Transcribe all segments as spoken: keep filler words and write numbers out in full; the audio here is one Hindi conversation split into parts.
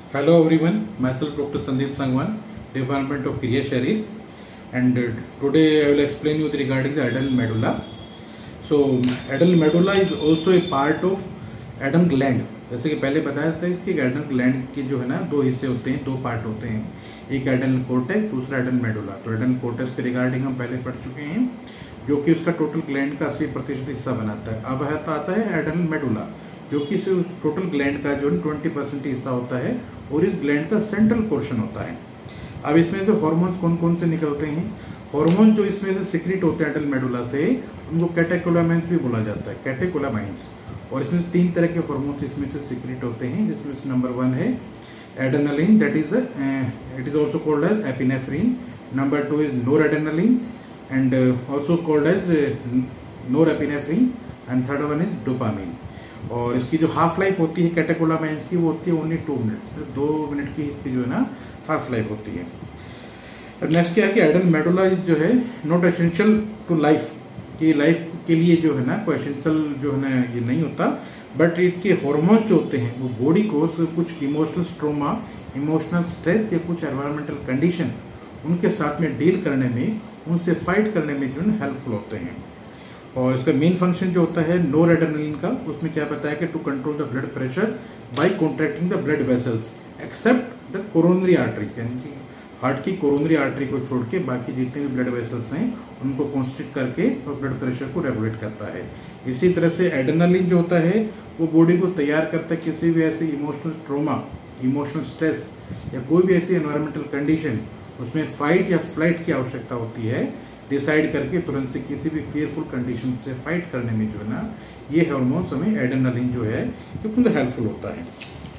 Hello everyone, myself Doctor Sandeep Sangwan, Department of Kriya Sharir, and uh, today I will explain you regarding the adrenal medulla. So adrenal medulla is also a part of adrenal gland. जैसे कि पहले बताया था इसके एड्रेनल ग्लैंड के जो है ना दो हिस्से होते हैं, दो पार्ट होते हैं, एक एड्रेनल कोर्टेक्स, दूसरा एड्रेनल मेडुला। तो एड्रेनल कोर्टेक्स के रिगार्डिंग हम पहले पढ़ चुके हैं, जो कि उसका टोटल ग्लैंड का अस्सी प्रतिशत हिस्सा बनाता है। अब है तो आता है एड्रेनल मेडुला, जो कि उस टोटल ग्लैंड का जो ट्वेंटी परसेंट हिस्सा होता है और इस ग्लैंड का सेंट्रल पोर्शन होता है। अब इसमें से हॉर्मोन्स कौन कौन से निकलते हैं? हॉर्मोन जो इसमें से सिक्रीट होते हैं एड्रेनल मेडुला से, उनको कैटेकोलामाइन्स भी बोला जाता है, कैटेकोलामाइन्स। और इसमें तीन तरह के हार्मोन्स इसमें से सिक्रीट होते हैं, जिसमें से नंबर वन है adrenaline, that is it is also called as epinephrine. Number two is noradrenaline and also called as norepinephrine, and third one is dopamine. और इसकी जो हाफ लाइफ होती है कैटेकोलामाइन्स की, वो होती है ओनली टू मिनट, सिर्फ दो मिनट की इसकी जो है ना हाफ लाइफ होती है। अब नेक्स्ट क्या है कि एड्रेनल मेडुला जो है नॉट एसेंशियल टू लाइफ, कि लाइफ के लिए जो है ना कोई एसेंशियल जो है ना ये नहीं होता, बट इसके हार्मोन जो होते हैं वो बॉडी को कुछ इमोशनल स्ट्रोमा, इमोशनल स्ट्रेस या कुछ एनवायरमेंटल कंडीशन उनके साथ में डील करने में, उनसे फाइट करने में जो है हेल्पफुल होते हैं। और इसका मेन फंक्शन जो होता है नोरएड्रेनालिन का, उसमें क्या बताया कि to control the blood pressure by contracting the blood vessels except the coronary artery, यानी कि हार्ट की कोरोनरी आर्टरी को छोड़ के बाकी जितने भी ब्लड वेसल्स हैं उनको कॉन्स्ट्रिक्ट करके और ब्लड प्रेशर को रेगुलेट करता है। इसी तरह से एड्रेनालिन जो होता है वो बॉडी को तैयार करता है किसी भी ऐसे इमोशनल ट्रॉमा, इमोशनल स्ट्रेस या कोई भी ऐसी एनवायरमेंटल कंडीशन उसमें फाइट या फ्लाइट की आवश्यकता होती है, डिसाइड करके तुरंत से किसी भी फेयरफुल कंडीशन से फाइट करने में जो है ना ये हार्मोन्स हमें एड्रेनालिन जो है ये बहुत हेल्पफुल होता है।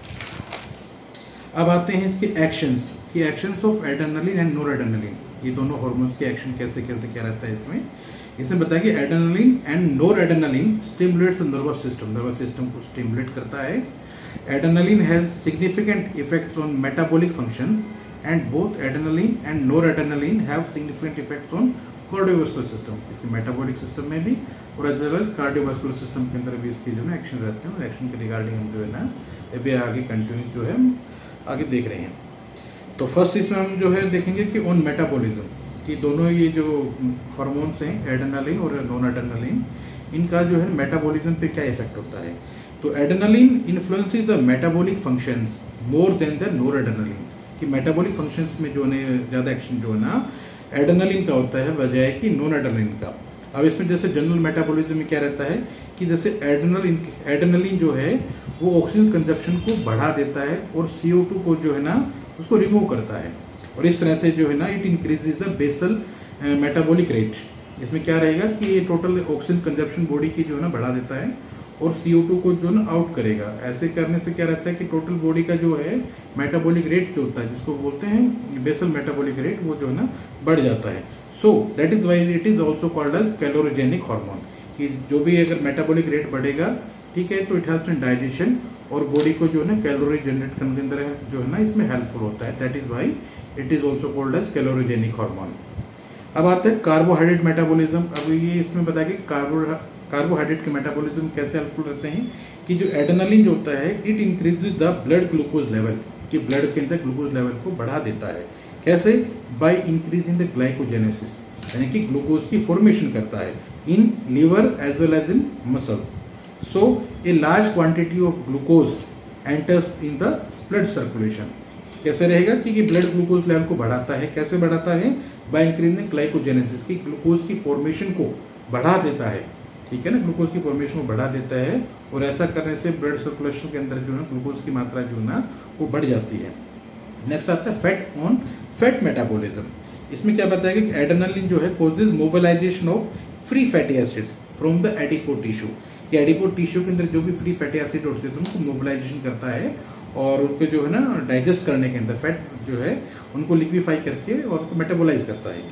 अब आते हैं इसके एक्शंस, कि actions of adrenaline and noradrenaline, ये दोनों हार्मोन्स के एक्शन कैसे कैसे क्या रहता है इसमें। इसमें बताया कि adrenaline and noradrenaline stimulates the nervous system, nervous system को स्टिमुलेट करता है। Adrenaline has significant effects on metabolic functions and both adrenaline and noradrenaline have significant effects on cardiovascular system, इसके मेटाबॉलिक सिस्टम में भी और as well as cardiovascular system के अंदर भी इसकी जो है एक्शन रहते हैं। और एक्शन के रिगार्डिंग हम जो है ना अभी आगे कंटिन्यू जो है आगे देख रहे हैं। तो फर्स्ट इसमें हम जो है देखेंगे कि ऑन मेटाबॉलिज्म, कि दोनों ये जो हार्मोन्स हैं एड्रेनालिन और नॉन एड्रेनालिन, इनका जो है मेटाबॉलिज्म पे क्या इफेक्ट होता है। तो adrenaline influences the metabolic functions more than the noradrenaline, कि मेटाबॉलिक फंक्शंस में जो है ज्यादा एक्शन जो है ना एड्रेनालिन का होता है बजाय कि नॉन एड्रेनालिन का। अब इसमें जैसे जनरल मेटाबॉलिज्म में क्या रहता है कि जैसे एड्रेनालिन एड्रेनालिन जो है वो ऑक्सीजन कंजप्शन को बढ़ा देता है और सी ओ टू को जो है ना उसको रिमूव करता है, और इस तरह से जो है ना it increases the basal metabolic rate. इसमें क्या रहेगा कि ये टोटल ऑक्सीजन कंजप्शन बॉडी की जो है ना बढ़ा देता है और सी ओ टू को जो है ना आउट करेगा। ऐसे करने से क्या रहता है कि टोटल बॉडी का जो है मेटाबॉलिक रेट जो होता है, जिसको बोलते हैं बेसल मेटाबॉलिक रेट, वो जो है ना बढ़ जाता है। So that is why it is also called as calorigenic hormone, कि जो भी अगर मेटाबॉलिक रेट बढ़ेगा, ठीक है, तो इट हेल्प्स इन डाइजेशन और बॉडी को जो है ना कैलोरी जनरेट करने के अंदर जो है ना इसमें हेल्पफुल होता है। That is why it is also called as calorigenic hormone. अब आते हैं कार्बोहाइड्रेट मेटाबॉलिज्म। अब ये इसमें बताया कि कार्बो कार्बोहाइड्रेट के मेटाबॉलिज्म कैसे हेल्पफुल रहते हैं, कि जो एड्रेनालिन जो होता है it increases the blood glucose level, कि ब्लड के अंदर ग्लूकोज लेवल को बढ़ा देता है। कैसे? बाय इंक्रीजिंग द ग्लाइकोजेनेसिस, यानी कि ग्लूकोज की फॉर्मेशन करता है in liver as well as in muscles. So a large quantity of glucose enters in the blood circulation. कैसे रहेगा कि ब्लड ग्लूकोज लेवल को बढ़ाता है। कैसे बढ़ाता है? बाय इंक्रीजिंग ग्लाइकोजेनेसिस, की ग्लूकोज की फॉर्मेशन को बढ़ा देता है, ठीक है ना, ग्लूकोज की फॉर्मेशन को बढ़ा देता है, और ऐसा करने से ब्लड सर्कुलेशन के अंदर जो है ग्लूकोज की मात्रा जो है ना वो बढ़ जाती है। नेक्स्ट आता है फैट ऑन फैट मेटाबॉलिज्म। इसमें क्या बताया कि एड्रेनालिन जो है causes mobilization of free fatty acids from the adipose tissue, कि एडिपो टिश्यू के अंदर जो भी फ्री फैटी एसिड होते हैं उनको मोबिलाइजेशन करता है और उनको जो है ना डाइजेस्ट करने के अंदर फैट जो है उनको लिक्विफाई करके और उनको मेटाबोलाइज करता है।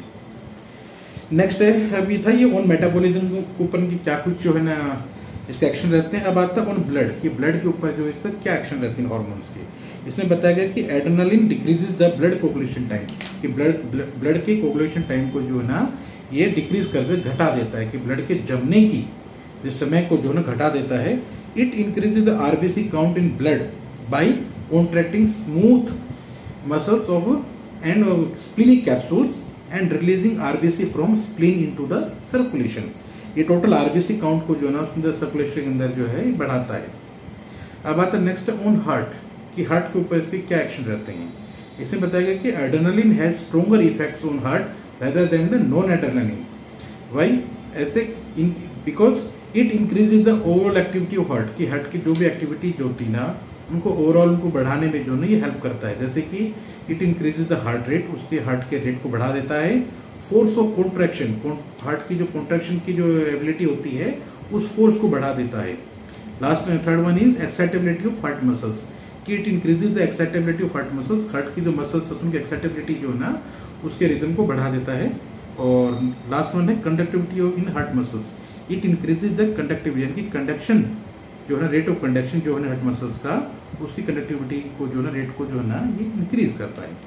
नेक्स्ट है अभी था ये ऑन मेटाबॉलिज्म के ऊपर की क्या कुछ जो है ना इसके एक्शन रहते हैं। अब आता है ऑन ब्लड, कि ब्लड के ऊपर जो इसका क्या एक्शन रहते हैं हार्मोन्स के। इसमें बताया गया कि adrenaline decreases the blood coagulation time, कि ब्लड ब्लड के कोगुलेशन टाइम को जो है ना ये डिक्रीज करके घटा देता है, कि ब्लड के जमने की जिस समय को जो है ना घटा देता है। It increases the RBC count in blood by contracting smooth muscles of and splenic capsules and releasing RBC from spleen into the circulation. ये टोटल आरबीसी काउंट को जो है ना उसके सर्कुलेशन के अंदर जो है बढ़ाता है। अब आता है नेक्स्ट ऑन हार्ट, कि हार्ट के ऊपर इसके क्या एक्शन रहते हैं। इसमें बताया गया कि adrenaline has stronger effects on heart rather than the non adrenaline. Why ऐसे, because it increases the overall activity of heart, की हार्ट की जो भी एक्टिविटी जो होती ना उनको ओवरऑल उनको बढ़ाने में जो है ये हेल्प करता है। जैसे कि it increases the heart rate, उसके हार्ट के रेट को बढ़ा देता है। फोर्स ऑफ कॉन्ट्रैक्शन, हार्ट की जो कॉन्ट्रैक्शन की जो एबिलिटी होती है उस फोर्स को बढ़ा देता है। लास्ट में third one is excitability of heart muscles, कि it increases the excitability of heart muscles, heart की जो मसल्स होती है उनकी एक्साइटेबिलिटी जो है ना उसके रिदम को बढ़ा देता है। और लास्ट वन है conductivity of in heart muscles, it increases the conductivity, यानी कि कंडक्शन जो है ना, रेट ऑफ कंडक्शन जो है ना हार्ट मसल्स का, उसकी कंडक्टिविटी को जो है ना रेट को जो है ना ये इंक्रीज करता है।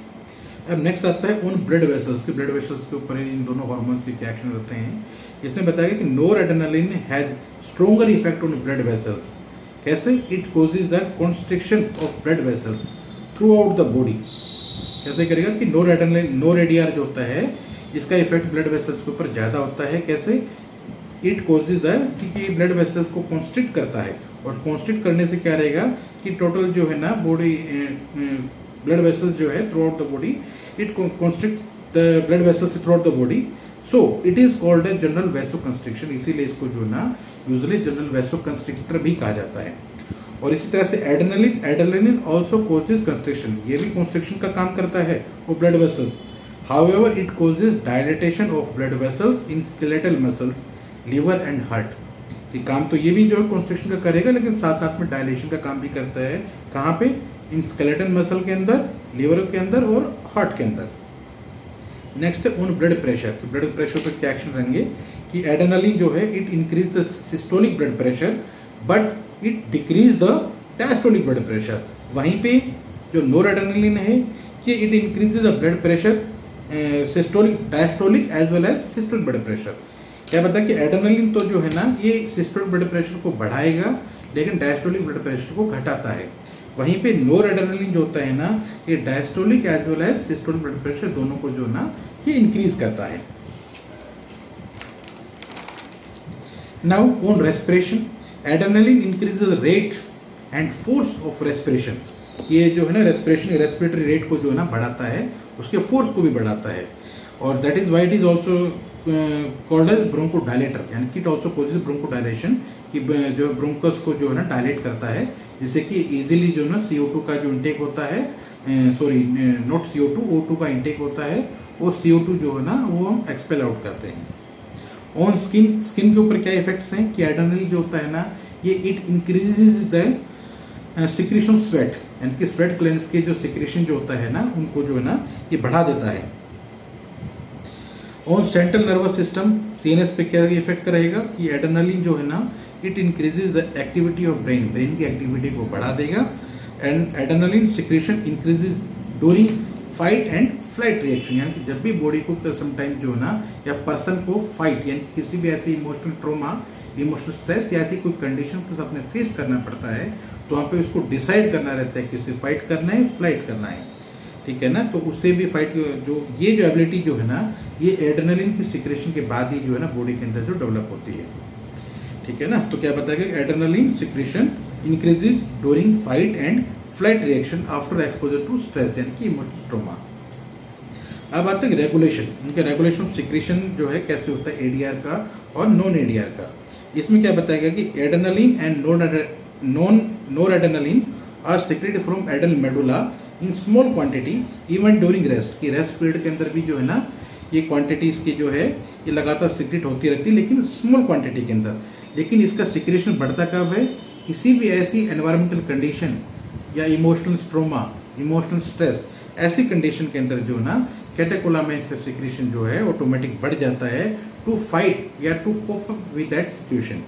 अब नेक्स्ट आता है ऑन ब्लड वेसल्स, के ब्लड वेसल्स के ऊपर इन दोनों हार्मोन्स के क्या एक्शन रहते हैं। इसमें बताया गया कि noradrenaline has stronger effect on blood vessels. कैसे? It causes the constriction of blood vessels throughout the body. कैसे करेगा कि नोरएड्रेनालिन, नोरेडियर जो होता है इसका इफेक्ट ब्लड वेसल्स के ऊपर ज्यादा होता है। कैसे? इट कॉजेज द, कि ब्लड वेसल्स को कॉन्स्ट्रिक्ट करता है, और कॉन्स्ट्रिक्ट करने से क्या रहेगा कि टोटल जो है ना बॉडी ब्लड वेसल्स जो है throughout the body, it constrict the blood vessels throughout the body, so it is called a general vasoconstriction. इसीलिए इसको जो ना यूजुअली जनरल वैसो कंस्ट्रिक्टर भी कहा जाता है। और इसी तरह से adrenaline, adrenaline also causes constriction, ये भी कंस्ट्रिक्शन का काम करता है वो blood vessels. However it causes dilatation of blood vessels in skeletal muscles, liver and heart. ये काम तो ये भी जो है कंस्ट्रिक्शन का करेगा, लेकिन साथ साथ में डायलेशन का काम भी करता है। कहाँ पे? इन स्केलेटल मसल के अंदर, लिवर के अंदर और हार्ट के अंदर। नेक्स्ट है ऑन ब्लड प्रेशर, तो ब्लड प्रेशर पर क्या एक्शन रहेंगे कि एड्रेनलिन जो है it increase the systolic blood pressure but it decrease the diastolic blood pressure. वहीं पे जो नोरएड्रेनालिन है कि it increases the blood pressure systolic, diastolic as well as systolic blood pressure. क्या बता कि एड्रेनलिन तो जो है ना ये सिस्टोलिक ब्लड प्रेशर को बढ़ाएगा लेकिन डायस्टोलिक ब्लड प्रेशर को घटाता है। वहीं पे नोरएड्रेनालिन जो होता है ना ये diastolic as well as systolic blood pressure दोनों को जो ना ये इंक्रीज करता है। Now on respiration, adrenaline increases the rate and force of respiration. ये जो है ना रेस्पिरेशन, रेस्पिरेटरी रेट को जो है ना बढ़ाता है, उसके फोर्स को भी बढ़ाता है। और that is why it is also called as bronchodilator, यानी कि इट आल्सो कॉजेज ब्रोंकोडायलेशन, कि जो ब्रोंकस को जो है ना डायलेट करता है, जिससे कि इजीली जो है ना सी ओ टू का जो इंटेक होता है, sorry not C O two, O two का इंटेक होता है, और सी ओ टू जो है ना वो हम एक्सपेल आउट करते हैं। ऑन स्किन, स्किन के ऊपर क्या इफेक्ट्स हैं कि एड्रेनलिन जो होता है ना ये it increases the secretion of sweat, यानी कि स्वेट ग्लैंड्स के जो सिक्रीशन जो होता है ना उनको जो है ना ये बढ़ा देता है। On central nervous system, CNS पे क्या इफेक्ट करेगा कि एड्रेनलिन जो है ना it increases the activity of brain, brain की एक्टिविटी को बढ़ा देगा। And adrenaline secretion increases during fight and flight reaction, यानी कि जब भी बॉडी को समटाइम जो है ना या पर्सन को फाइट, यानी कि किसी भी ऐसी इमोशनल ट्रॉमा, इमोशनल स्ट्रेस या ऐसी कोई कंडीशन को अपने फेस करना पड़ता है तो वहाँ पे उसको डिसाइड करना रहता है कि उसे फाइट करना है, फ्लाइट करना है, ठीक है ना। तो उससे भी फाइट जो ये जो एबिलिटी जो है ना ये एड्रेनलिन की सिक्रेशन के बाद ही जो है ना बॉडी के अंदर जो डेवलप होती है, ठीक है ना। तो क्या बताएगा adrenaline secretion increases during fight and flight reaction after exposure to stress, यानी कि इमोशनल ट्रॉमा। अब आते हैं रेगुलेशन, इनका रेगुलेशन ऑफ सिक्रेशन जो है कैसे होता है एडीआर का और नॉन एडीआर का। इसमें क्या बताया कि adrenaline and non noradrenaline are secreted from adrenal medulla in small quantity even during rest, कि रेस्ट पीरियड के अंदर भी जो है ना ये क्वांटिटी इसकी जो है ये लगातार सिक्रेट होती रहती है, लेकिन स्मॉल क्वांटिटी के अंदर। लेकिन इसका सिक्रेशन बढ़ता कब है? किसी भी ऐसी एनवायरमेंटल कंडीशन या इमोशनल ट्रॉमा, इमोशनल स्ट्रेस, ऐसी कंडीशन के अंदर जो ना कैटेकोलामाइन इसका सिक्रेशन जो है ऑटोमेटिक बढ़ जाता है टू फाइट या to cope up with that situation.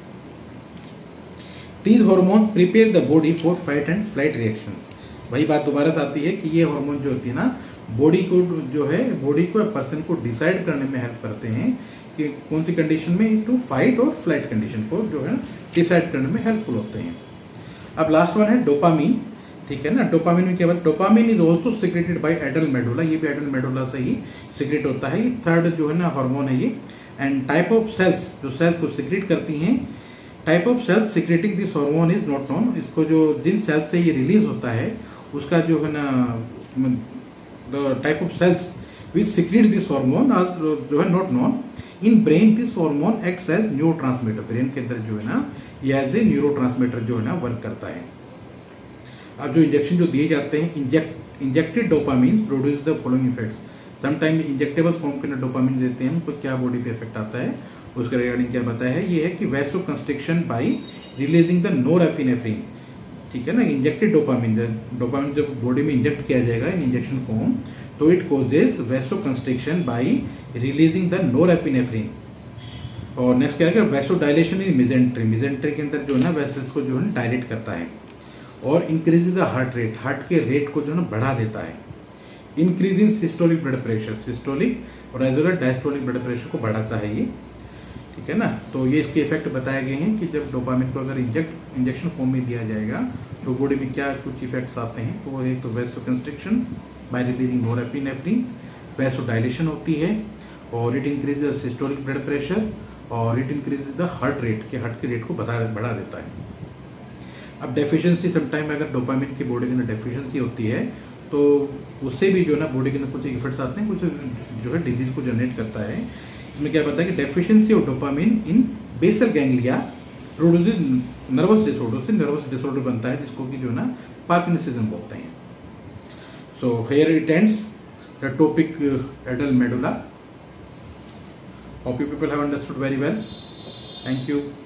These hormones prepare the body for fight and flight reactions। वही बात दोबारा से आती है कि ये हार्मोन जो होती है ना बॉडी को जो है बॉडी को पर्सन को डिसाइड करने में हेल्प करते हैं कि कौन सी कंडीशन में टू फाइट और फ्लाइट कंडीशन को जो है डिसाइड करने में हेल्पफुल होते हैं। अब लास्ट वन है डोपामीन, ठीक है ना। डोपामिन में क्या बात, dopamine is also secreted by adrenal medulla, ये भी एडल मेडुला से ही सिक्रेट होता है। थर्ड जो है ना हार्मोन है ये। एंड टाइप ऑफ सेल्स, जो सेल्स को सिक्रेट करती हैं, type of cells secreting this hormone is not known. इसको जो जिन सेल्स से ये रिलीज होता है उसका जो है ना the type of cells which secrete this hormone जो है not known. In brain this hormone acts as neurotransmitter, brain के अंदर जो है ना ये एज ए न्यूरोट्रांसमीटर जो है ना वर्क करता है। अब जो इंजेक्शन जो दिए जाते हैं, inject injected dopamine produce the following effects. Sometime injectables form के अंदर डोपामिन देते हैं, उनको क्या बॉडी पे इफेक्ट आता है उसके रिगार्डिंग क्या बताया है, ये है कि vasoconstriction by releasing the norepinephrine, ठीक है ना। इंजेक्टेड डोपामिन, डोपामिन जब बॉडी में इंजेक्ट किया जाएगा इन इंजेक्शन फॉर्म तो it causes vasoconstriction by releasing the norepinephrine. और नेक्स्ट क्या है, vasodilation in mesentery, mesentery के अंदर जो है ना वेसल्स को जो है डायलेट करता है। और increase the heart rate, heart के रेट को जो है ना बढ़ा देता है। Increase in systolic blood pressure, systolic और as well as diastolic blood pressure को बढ़ाता है ये, ठीक है ना। तो ये इसके इफेक्ट बताए गए हैं कि जब डोपामिन को अगर इंजेक्ट इंजेक्शन फॉर्म में दिया जाएगा तो बॉडी में क्या कुछ इफेक्ट्स आते हैं। तो वो एक तो vasoconstriction by releasing norepinephrine, vasodilation होती है, और it increase the systolic blood pressure, और it increase the heart rate, के हार्ट के रेट को बढ़ा बढ़ा देता है। अब डेफिशिएंसी, समटाइम अगर डोपामिन की बॉडी के अंदर डेफिशिएंसी होती है तो उससे भी जो है ना बॉडी के अंदर कुछ इफेक्ट्स आते हैं, कुछ जो है डिजीज को जनरेट करता है। इसमें क्या पता है कि deficiency of dopamine in basal ganglia produces nervous disorder, से नर्वस डिसऑर्डर बनता है जिसको कि जो है ना पार्किंसनिज्म बोलते हैं। So here it ends the topic adrenal medulla. Hope you people have understood very well. Thank you.